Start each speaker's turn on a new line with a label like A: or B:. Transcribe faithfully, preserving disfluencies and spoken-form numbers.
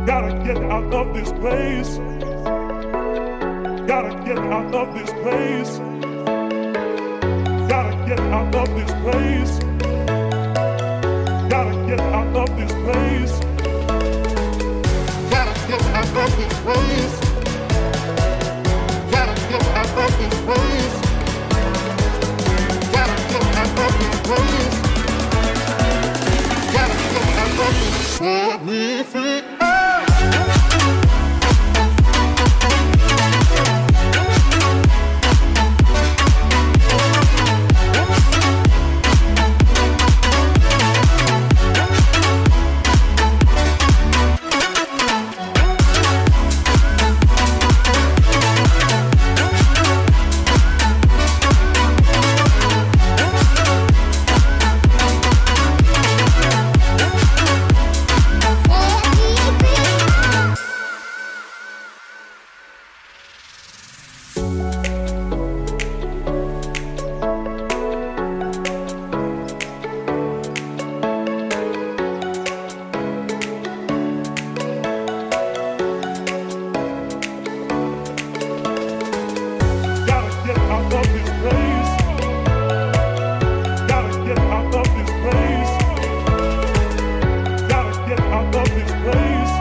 A: Gotta get out of this place. Gotta get out of this place. Gotta get out of this place. Gotta get out of this place. Gotta get out of this place. Gotta get out of this place. Gotta get out of this place. Gotta get out of this. Set me free. Out of this place.